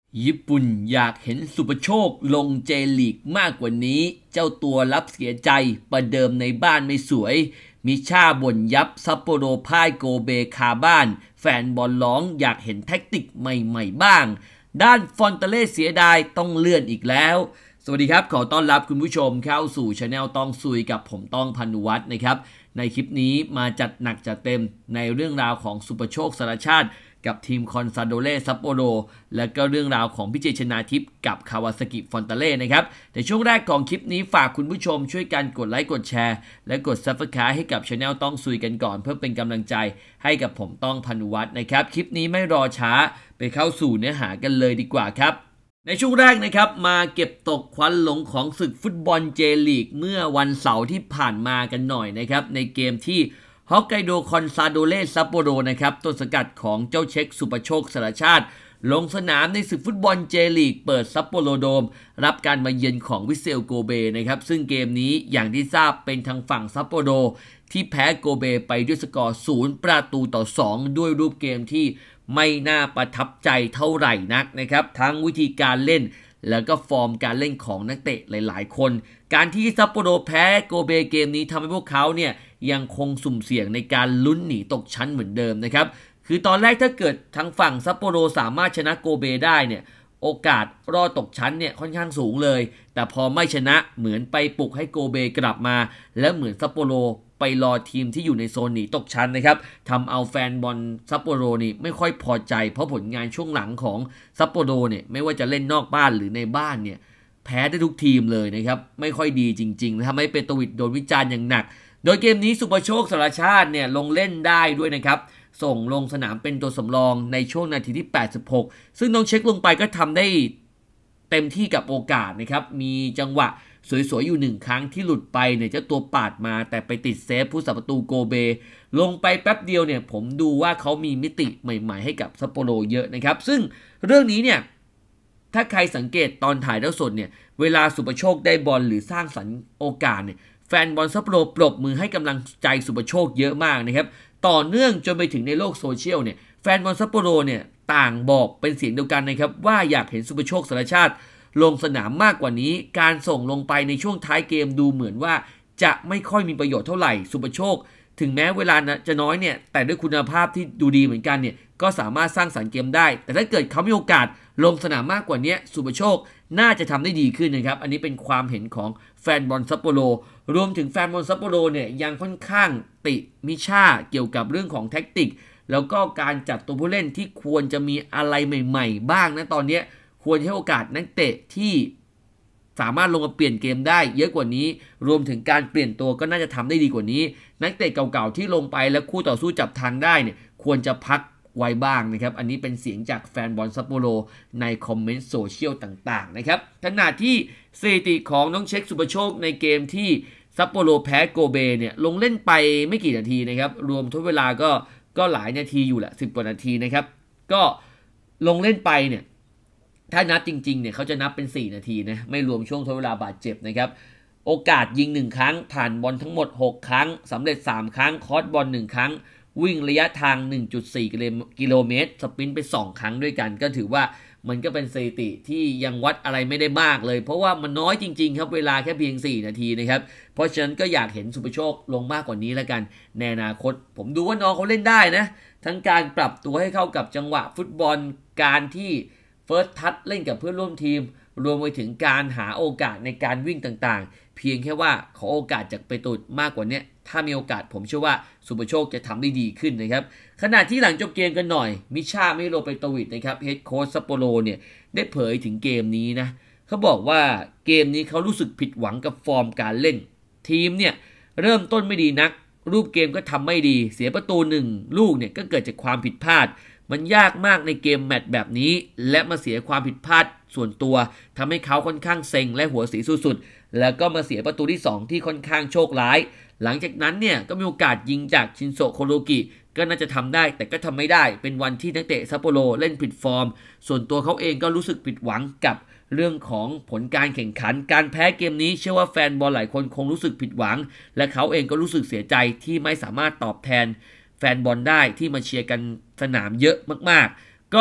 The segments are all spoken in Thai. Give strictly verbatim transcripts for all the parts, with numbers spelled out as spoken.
ญี่ปุ่นอยากเห็นสุภโชคลงเจลีกมากกว่านี้เจ้าตัวรับเสียใจประเดิมในบ้านไม่สวยมิช่าบ่นยับซัปโปโรพ่ายโกเบคาบ้านแฟนบอลร้องอยากเห็นแท็กติกใหม่ๆบ้างด้านฟอนเตเล่เสียดายต้องเลื่อนอีกแล้วสวัสดีครับขอต้อนรับคุณผู้ชมเข้าสู่ช anel ต้องซุยกับผมต้องพานุวัฒน์นะครับในคลิปนี้มาจัดหนักจัดเต็มในเรื่องราวของสุภโชคสารชาติกับทีมคอนซาโดเล่ซัปโปโรและก็เรื่องราวของพิเจชนาทิพย์กับคาวาซากิฟอนตาเล่นะครับแต่ช่วงแรกของคลิปนี้ฝากคุณผู้ชมช่วยกันกดไลค์กดแชร์และกด ซับสไครบ์ ให้กับช anel ต้องซุยกันก่อนเพื่อเป็นกำลังใจให้กับผมต้องพานุวัฒน์นะครับคลิปนี้ไม่รอช้าไปเข้าสู่เนื้อหากันเลยดีกว่าครับในช่วงแรกนะครับมาเก็บตกควันหลงของศึกฟุตบอลเจลีกเมื่อวันเสาร์ที่ผ่านมากันหน่อยนะครับในเกมที่ฮอกไกโดคอนซาโดเล่ซัปโปโรนะครับต้นสังกัดของเจ้าเช็คสุปโชคสารชาติลงสนามในศึกฟุตบอลเจลีกเปิดซัปโปโรโดมรับการมาเยือนของวิเซลโกเบนะครับซึ่งเกมนี้อย่างที่ทราบเป็นทางฝั่งซัปโปโรที่แพ้โกเบไปด้วยสกอร์ศูนย์ประตูต่อสองด้วยรูปเกมที่ไม่น่าประทับใจเท่าไหร่นักนะครับทั้งวิธีการเล่นแล้วก็ฟอร์มการเล่นของนักเตะหลายๆคนการที่ซัปโปโรแพ้โกเบเกมนี้ทำให้พวกเขาเนี่ยยังคงสุ่มเสี่ยงในการลุ้นหนีตกชั้นเหมือนเดิมนะครับคือตอนแรกถ้าเกิดทางฝั่งซัปโปโรสามารถชนะโกเบได้เนี่ยโอกาสรอดตกชั้นเนี่ยค่อนข้างสูงเลยแต่พอไม่ชนะเหมือนไปปลุกให้โกเบกลับมาและเหมือนซัปโปโรไปรอทีมที่อยู่ในโซนหนีตกชั้นนะครับทำเอาแฟนบอลซัปโปโรนี่ไม่ค่อยพอใจเพราะผลงานช่วงหลังของซัปโปโรเนี่ยไม่ว่าจะเล่นนอกบ้านหรือในบ้านเนี่ยแพ้ได้ทุกทีมเลยนะครับไม่ค่อยดีจริงๆทำให้เปโตวิชโดนวิจารณ์อย่างหนักโดยเกมนี้สุภโชคสารชาติเนี่ยลงเล่นได้ด้วยนะครับส่งลงสนามเป็นตัวสำรองในช่วงนาทีที่แปดสิบหกซึ่งน้องเช็คลงไปก็ทำได้เต็มที่กับโอกาสนะครับมีจังหวะสวยๆอยู่หนึ่งครั้งที่หลุดไปเนี่ยเจ้าตัวปาดมาแต่ไปติดเซฟผู้สับประตูโกเบลงไปแป๊บเดียวเนี่ยผมดูว่าเขามีมิติใหม่ๆให้กับซัปโปโรเยอะนะครับซึ่งเรื่องนี้เนี่ยถ้าใครสังเกตตอนถ่ายทอดสดเนี่ยเวลาสุภโชคได้บอลหรือสร้างสรรค์โอกาสเนี่ยแฟนบอลซัปโปโรปรบมือให้กำลังใจสุภโชคเยอะมากนะครับต่อเนื่องจนไปถึงในโลกโซเชียลเนี่ยแฟนบอลซัปโปโรเนี่ยต่างบอกเป็นเสียงเดียวกันนะครับว่าอยากเห็นสุภโชคสารชาติลงสนามมากกว่านี้การส่งลงไปในช่วงท้ายเกมดูเหมือนว่าจะไม่ค่อยมีประโยชน์เท่าไหร่สุภโชคถึงแม้เวลาจะน้อยเนี่ยแต่ด้วยคุณภาพที่ดูดีเหมือนกันเนี่ยก็สามารถสร้างสรรค์เกมได้แต่ถ้าเกิดเขามีโอกาสลงสนามมากกว่านี้สุภโชคน่าจะทำได้ดีขึ้นนะครับอันนี้เป็นความเห็นของแฟนบอลซัปโปโรรวมถึงแฟนบอลซัปโปโรเนี่ยยังค่อนข้างติมิช่าเกี่ยวกับเรื่องของแท็กติกแล้วก็การจัดตัวผู้เล่นที่ควรจะมีอะไรใหม่ๆบ้างนะตอนนี้ควรให้โอกาสนักเตะที่สามารถลงมาเปลี่ยนเกมได้เยอะกว่านี้รวมถึงการเปลี่ยนตัวก็น่าจะทำได้ดีกว่านี้นักเตะเก่าๆที่ลงไปแล้วคู่ต่อสู้จับทางได้เนี่ยควรจะพักไว้บ้างนะครับอันนี้เป็นเสียงจากแฟนบอลซัปโปโรในคอมเมนต์โซเชียลต่างๆนะครับขณะที่สถิติของน้องเช็คสุภโชคในเกมที่ซัปโปโรแพ้โกเบเนี่ยลงเล่นไปไม่กี่นาทีนะครับรวมทุกเวลาก็ก็หลายนาทีอยู่แหละสิบกว่านาทีนะครับก็ลงเล่นไปเนี่ยถ้านับจริงๆเนี่ยเขาจะนับเป็นสี่นาทีนะไม่รวมช่วงทดเวลาบาดเจ็บนะครับโอกาสยิงหนึ่งครั้งผ่านบอลทั้งหมดหกครั้งสำเร็จสามครั้งคอสบอลหนึ่งครั้งวิ่งระยะทาง หนึ่งจุดสี่ กิโลเมตรสปรินต์ไปสองครั้งด้วยกันก็ถือว่ามันก็เป็นสถิติที่ยังวัดอะไรไม่ได้มากเลยเพราะว่ามันน้อยจริงๆครับเวลาแค่เพียงสี่นาทีนะครับเพราะฉะนั้นก็อยากเห็นสุภโชคลงมากกว่านี้แล้วกันในอนาคตผมดูว่าน้องเขาเล่นได้นะทั้งการปรับตัวให้เข้ากับจังหวะฟุตบอลการที่เฟิร์สทัชเล่นกับเพื่อนร่วมทีมรวมไปถึงการหาโอกาสในการวิ่งต่างๆเพียงแค่ว่าขอโอกาสจากเปโตรมากกว่านี้ถ้ามีโอกาสผมเชื่อว่าสุภโชคจะทำได้ดีขึ้นนะครับขณะที่หลังจบเกมกันหน่อยมิช่ามิโรเปโตวิชนะครับเฮดโค้ชซัปโปโรเนี่ยได้เผยถึงเกมนี้นะเขาบอกว่าเกมนี้เขารู้สึกผิดหวังกับฟอร์มการเล่นทีมเนี่ยเริ่มต้นไม่ดีนักรูปเกมก็ทำไม่ดีเสียประตูหนึ่งลูกเนี่ยก็เกิดจากความผิดพลาดมันยากมากในเกมแมตช์แบบนี้และมาเสียความผิดพลาดส่วนตัวทำให้เขาค่อนข้างเซ็งและหัวสีสุดๆแล้วก็มาเสียประตูที่สองที่ค่อนข้างโชคร้ายหลังจากนั้นเนี่ยก็มีโอกาสยิงจากชินโซโคโรกิก็น่าจะทำได้แต่ก็ทำไม่ได้เป็นวันที่นักเตะซัปโปโรเล่นผิดฟอร์มส่วนตัวเขาเองก็รู้สึกผิดหวังกับเรื่องของผลการแข่งขันการแพ้เกมนี้เชื่อว่าแฟนบอลหลายคนคงรู้สึกผิดหวังและเขาเองก็รู้สึกเสียใจที่ไม่สามารถตอบแทนแฟนบอลได้ที่มาเชียร์กันสนามเยอะมากๆก็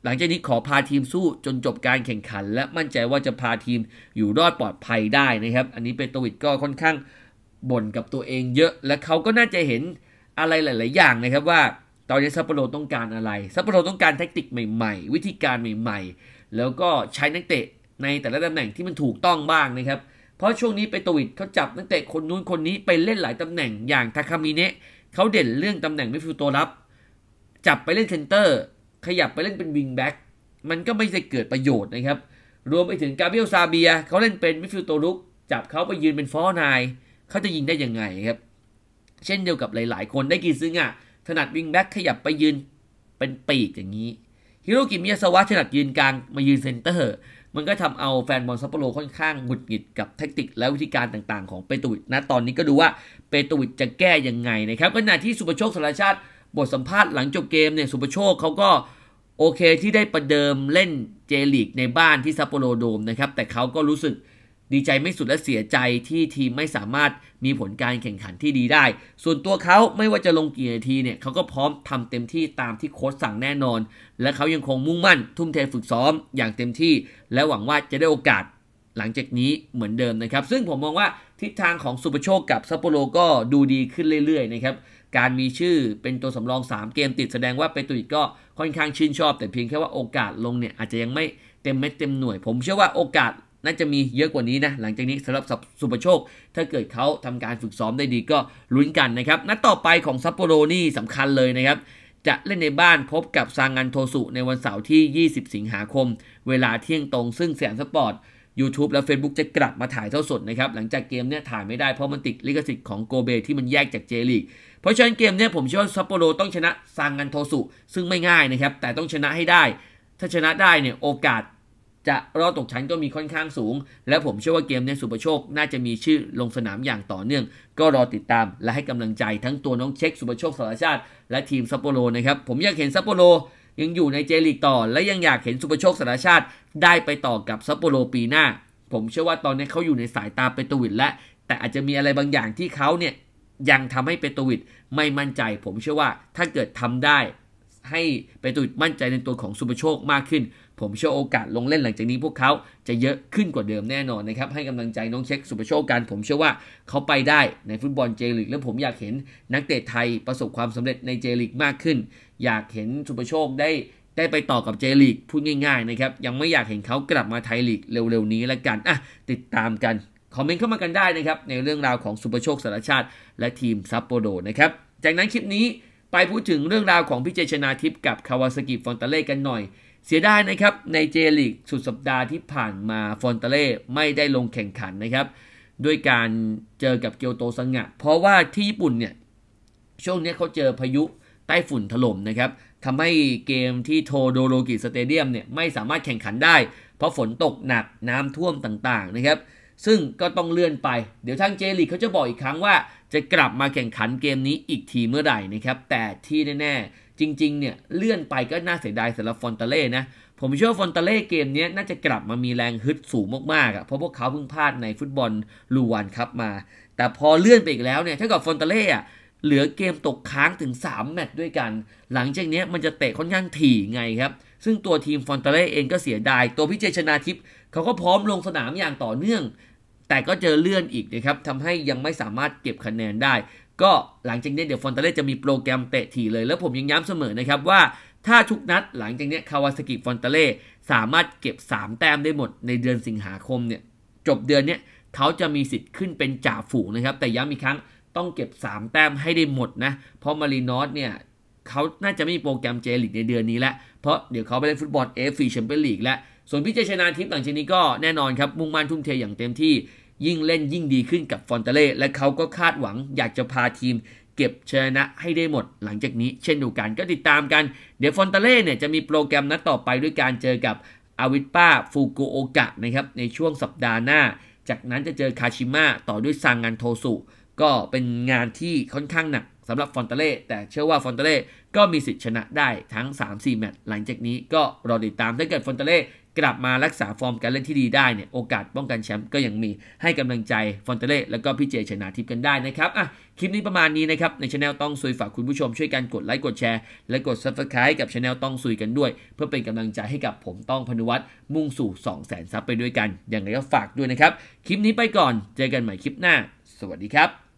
หลังจากนี้ขอพาทีมสู้จนจบการแข่งขันและมั่นใจว่าจะพาทีมอยู่รอดปลอดภัยได้นะครับอันนี้เปโตวิชก็ค่อนข้างบ่นกับตัวเองเยอะและเขาก็น่าจะเห็นอะไรหลายๆอย่างนะครับว่าตอนนี้ซัปโปโรต้องการอะไรซัปโปโรต้องการแทคติกใหม่ๆวิธีการใหม่ๆแล้วก็ใช้นักเตะในแต่ละตำแหน่งที่มันถูกต้องบ้างนะครับเพราะช่วงนี้เปโตวิชเขาจับนักเตะคนนู้นคนนี้ไปเล่นหลายตำแหน่งอย่างทาคามิเนะเขาเด่นเรื่องตำแหน่งมิดฟิลด์ตัวรับจับไปเล่นเซนเตอร์ขยับไปเล่นเป็นวิงแบ็กมันก็ไม่ได้เกิดประโยชน์นะครับรวมไปถึงกาเบรียลซาเบียเขาเล่นเป็นมิดฟิลด์ตัวรุกจับเขาไปยืนเป็นฟอร์นายเขาจะยิงได้ยังไงครับเช่นเดียวกับหลายๆคนได้กี่ซึ่งอ่ะถนัดวิงแบ็กขยับไปยืนเป็นปีกอย่างนี้ฮิโรกิมิยาซาวะถนัดยืนกลางมายืนเซนเตอร์มันก็ทำเอาแฟนบอลซัปโปโรค่อนข้างหงุดหงิดกับแทคติกและวิธีการต่างๆของเปโตวิชนะตอนนี้ก็ดูว่าเปโตวิชจะแก้ยังไงนะครับขณะที่สุภโชคสารชาติบทสัมภาษณ์หลังจบเกมเนี่ยสุภโชคเขาก็โอเคที่ได้ประเดิมเล่นเจลีกในบ้านที่ซัปโปโรโดมนะครับแต่เขาก็รู้สึกดีใจไม่สุดและเสียใจที่ทีมไม่สามารถมีผลการแข่งขันที่ดีได้ส่วนตัวเขาไม่ว่าจะลงกี่นาทีเนี่ยเขาก็พร้อมทำเต็มที่ตามที่โค้ชสั่งแน่นอนและเขายังคงมุ่งมั่นทุ่มเทฝึกซ้อมอย่างเต็มที่และหวังว่าจะได้โอกาสหลังจากนี้เหมือนเดิมนะครับซึ่งผมมองว่าทิศทางของสุภโชคกับซัปโปโรก็ดูดีขึ้นเรื่อยๆนะครับการมีชื่อเป็นตัวสำรองสามเกมติดแสดงว่าเปโตวิชก็ค่อนข้างชื่นชอบแต่เพียงแค่ว่าโอกาสลงเนี่ยอาจจะยังไม่เต็มเม็ดเต็มหน่วยผมเชื่อว่าโอกาสน่าจะมีเยอะกว่านี้นะหลังจากนี้สำหรับสุภโชคถ้าเกิดเขาทำการฝึกซ้อมได้ดีก็ลุ้นกันนะครับนัดต่อไปของซัปโปโรนี่สำคัญเลยนะครับจะเล่นในบ้านพบกับซางันโทสุในวันเสาร์ที่ยี่สิบสิงหาคมเวลาเที่ยงตรงซึ่งแสนสปอร์ต YouTube และ Facebook จะกลับมาถ่ายทอดสดนะครับหลังจากเกมเนี่ยถ่ายไม่ได้เพราะมันติดลิขสิทธิ์ของโกเบที่มันแยกจากเจลีกเพราะฉะนั้นเกมเนี่ยผมเชื่อว่าซัปโปโรต้องชนะซางันโทสุซึ่งไม่ง่ายนะครับแต่ต้องชนะให้ได้ถ้าชนะได้เนี่ยโอกาสจะรอดตกชั้นก็มีค่อนข้างสูงและผมเชื่อว่าเกมนี้สุภโชคน่าจะมีชื่อลงสนามอย่างต่อเนื่องก็รอติดตามและให้กำลังใจทั้งตัวน้องเช็คสุภโชคสารชาติและทีมซัปโปโรนะครับผมอยากเห็นซัปโปโรยังอยู่ในเจลีกต่อและยังอยากเห็นสุภโชคสารชาติได้ไปต่อกับซัปโปโรปีหน้าผมเชื่อว่าตอนนี้เขาอยู่ในสายตาเปโตวิชและแต่อาจจะมีอะไรบางอย่างที่เขาเนี่ยยังทำให้เปโตวิชไม่มั่นใจผมเชื่อว่าถ้าเกิดทำได้ให้เปโตวิชมั่นใจในตัวของสุภโชคมากขึ้นผมเชื่อโอกาสลงเล่นหลังจากนี้พวกเขาจะเยอะขึ้นกว่าเดิมแน่นอนนะครับให้กำลังใจน้องเช็คสุภโชคกันผมเชื่อว่าเขาไปได้ในฟุตบอลเจลีกและผมอยากเห็นนักเตะไทยประสบความสำเร็จในเจลีกมากขึ้นอยากเห็นสุภโชคได้ได้ไปต่อกับเจลีกพูดง่ายๆนะครับยังไม่อยากเห็นเขากลับมาไทยลีกเร็วๆนี้ละกันอ่ะติดตามกันคอมเมนต์เข้ามากันได้นะครับในเรื่องราวของสุภโชคสารชาติและทีมซัปโปโรนะครับจากนั้นคลิปนี้ไปพูดถึงเรื่องราวของพี่เจชนาทิพย์กับคาวาซากิฟอนตาเล่กันหน่อยเสียดายนะครับในเจลีกสุดสัปดาห์ที่ผ่านมาฟอนตาเล่ไม่ได้ลงแข่งขันนะครับด้วยการเจอกับเกียวโตซังะเพราะว่าที่ญี่ปุ่นเนี่ยช่วงนี้เขาเจอพายุใต้ฝุ่นถล่มนะครับทำให้เกมที่โทโดโรกิสเตเดียมเนี่ยไม่สามารถแข่งขันได้เพราะฝนตกหนักน้ำท่วมต่างๆนะครับซึ่งก็ต้องเลื่อนไปเดี๋ยวทางเจลีกเขาจะบอกอีกครั้งว่าจะกลับมาแข่งขันเกมนี้อีกทีเมื่อไหร่นะครับแต่ที่แน่ๆจริงๆเนี่ยเลื่อนไปก็น่าเสียดายสำหรับฟอนตาเล่นะผมเชื่อว่าฟอนตาเล่เกมนี้น่าจะกลับมามีแรงฮึดสูงมากๆอ่ะเพราะพวกเขาเพิ่งพลาดในฟุตบอลลูวานคัพมาแต่พอเลื่อนไปอีกแล้วเนี่ยถ้ากับฟอนตาเล่อ่ะเหลือเกมตกค้างถึงสามแมตช์ด้วยกันหลังจากนี้มันจะเตะค่อนข้างถี่ไงครับซึ่งตัวทีมฟอนตาเล่เองก็เสียดายตัวพิเจชนาทิพย์เขาก็พร้อมลงสนามอย่างต่อเนื่องแต่ก็เจอเลื่อนอีกนะครับทำให้ยังไม่สามารถเก็บคะแนนได้ก็หลังจากนี้เดี๋ยวฟอนตาเล่จะมีโปรแกรมเตะถี่เลยแล้วผมยังย้ำเสมอนะครับว่าถ้าทุกนัดหลังจากนี้คาวาซากิฟอนตาเล่สามารถเก็บสามแต้มได้หมดในเดือนสิงหาคมเนี่ยจบเดือนนี้เขาจะมีสิทธิ์ขึ้นเป็นจ่าฝูงนะครับแต่ย้ำอีกครั้งต้องเก็บสามแต้มให้ได้หมดนะเพราะมารีนอสเนี่ยเขาน่าจะไม่มีโปรแกรมเจลีกในเดือนนี้แล้วเพราะเดี๋ยวเขาไปเล่นฟุตบอล เอ เอฟ ซี แชมเปี้ยนลีกแล้วส่วนพี่เจชนาทิพย์หลังจากนี้ก็แน่นอนครับมุ่งมั่นทุ่มเทอย่างเต็มที่ยิ่งเล่นยิ่งดีขึ้นกับฟอนตาเล่และเขาก็คาดหวังอยากจะพาทีมเก็บชนะให้ได้หมดหลังจากนี้เช่นเดียวกันก็ติดตามกันเดี๋ยวฟอนตาเล่เนี่ยจะมีโปรแกรมนัดต่อไปด้วยการเจอกับอาวิป้าฟูกุโอกะนะครับในช่วงสัปดาห์หน้าจากนั้นจะเจอคาชิมะต่อด้วยซังงันโทสุก็เป็นงานที่ค่อนข้างหนักสำหรับฟอนตาเล่แต่เชื่อว่าฟอนตาเล่ก็มีสิทธิ์ชนะได้ทั้ง สามสี่ แมตช์หลังจากนี้ก็รอติดตามถ้าเกิดฟอนตาเล่กลับมารักษาฟอร์มการเล่นที่ดีได้เนี่ยโอกาสป้องกันแชมป์ก็ยังมีให้กำลังใจฟอนเตเล่แล้วก็พี่เจชนาทิพย์กันได้นะครับอ่ะคลิปนี้ประมาณนี้นะครับใน channel ต้องซุยฝากคุณผู้ชมช่วยกันกดไลค์กดแชร์และกด ซับสไครบ์ กับ channel ต้องซุยกันด้วยเพื่อเป็นกำลังใจให้กับผมต้องพนุวัฒน์มุ่งสู่ สองแสน ซับไปด้วยกันอย่างไรก็ฝากด้วยนะครับคลิปนี้ไปก่อนเจอกันใหม่คลิปหน้าสวัสดีครับ